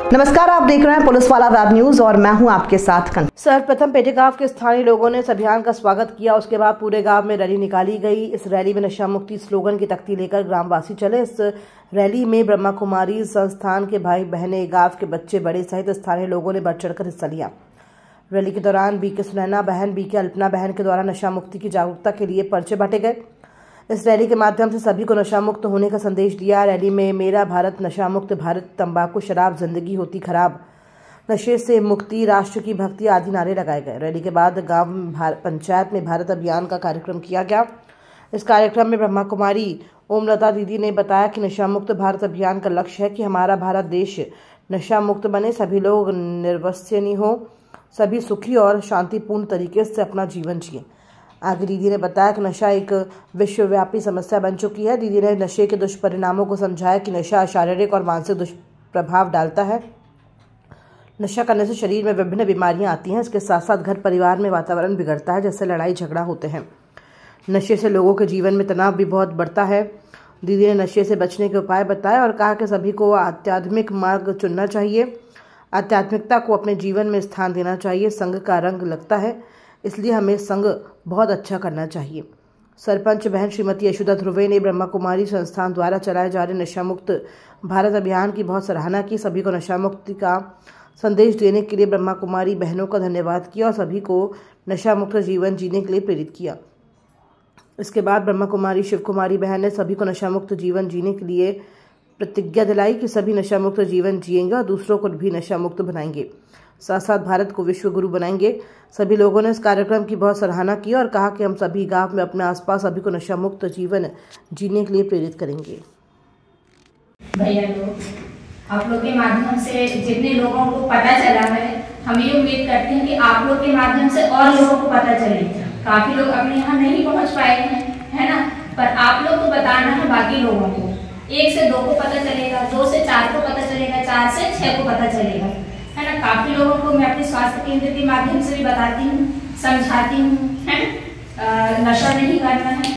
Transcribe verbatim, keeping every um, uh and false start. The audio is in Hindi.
नमस्कार, आप देख रहे हैं पुलिस वाला वेब न्यूज और मैं हूं आपके साथ कन। सर्वप्रथम पेटे गांव के स्थानीय लोगों ने इस अभियान का स्वागत किया। उसके बाद पूरे गांव में रैली निकाली गई। इस रैली में नशा मुक्ति स्लोगन की तख्ती लेकर ग्रामवासी चले। इस रैली में ब्रह्मा कुमारी संस्थान के भाई बहने, गांव के बच्चे बड़े सहित स्थानीय लोगों ने बढ़ चढ़कर हिस्सा लिया। रैली के दौरान बी के सुनैना बहन, बी के अल्पना बहन के द्वारा नशा मुक्ति की जागरूकता के लिए पर्चे बांटे गए। इस रैली के माध्यम से सभी को नशा मुक्त होने का संदेश दिया। रैली में मेरा भारत नशा मुक्त भारत, तंबाकू शराब जिंदगी होती खराब, नशे से मुक्ति, राष्ट्र की भक्ति आदि नारे लगाए गए। रैली के बाद गांव पंचायत में भारत अभियान का कार्यक्रम किया गया। इस कार्यक्रम में ब्रह्मा कुमारी ओमलता दीदी ने बताया कि नशा मुक्त भारत अभियान का लक्ष्य है कि हमारा भारत देश नशा मुक्त बने, सभी लोग निर्वस्यनीय हो, सभी सुखी और शांतिपूर्ण तरीके से अपना जीवन जिए। आगे दीदी ने बताया कि नशा एक विश्वव्यापी समस्या बन चुकी है। दीदी ने नशे के दुष्परिणामों को समझाया कि नशा शारीरिक और मानसिक दुष्प्रभाव डालता है। नशा करने से शरीर में विभिन्न बीमारियां आती हैं। इसके साथ साथ घर परिवार में वातावरण बिगड़ता है, जिससे लड़ाई झगड़ा होते हैं। नशे से लोगों के जीवन में तनाव भी बहुत बढ़ता है। दीदी ने नशे से बचने के उपाय बताए और कहा कि सभी को आध्यात्मिक मार्ग चुनना चाहिए, आध्यात्मिकता को अपने जीवन में स्थान देना चाहिए। संघ का रंग लगता है, इसलिए हमें संघ बहुत अच्छा करना चाहिए। सरपंच बहन श्रीमती यशोदा ध्रुवे ने ब्रह्मा कुमारी संस्थान द्वारा चलाए जा रहे नशा मुक्त भारत अभियान की बहुत सराहना की। सभी को नशा मुक्ति का संदेश देने के लिए ब्रह्मा कुमारी बहनों का धन्यवाद किया और सभी को नशा मुक्त जीवन जीने के लिए प्रेरित किया। इसके बाद ब्रह्मा कुमारी शिव कुमारी बहन ने सभी को नशा मुक्त जीवन जीने के लिए प्रतिज्ञा दिलाई कि सभी नशा मुक्त जीवन जिएंगे और दूसरों को भी नशा मुक्त बनाएंगे, साथ साथ भारत को विश्व गुरु बनाएंगे। सभी लोगों ने इस कार्यक्रम की बहुत सराहना की और कहा कि हम सभी गांव में अपने आसपास सभी को नशा मुक्त जीवन जीने के लिए प्रेरित करेंगे। भैया लोग, आप लोग के माध्यम से जितने लोगों को पता चला है, हम ये उम्मीद करते हैं कि आप लोग के माध्यम से और लोगों को पता चले। काफी लोग अपने यहाँ नहीं पहुँच पाए हैं, है ना, पर आप लोग को बताना है बाकी लोगों को। एक से दो को पता चलेगा, दो से चार को पता चलेगा, चार से छह को पता चलेगा, है ना। काफी लोगों को मैं अपने स्वास्थ्य केंद्र के माध्यम से भी बताती हूँ, समझाती हूँ, है ना, नशा नहीं करना है।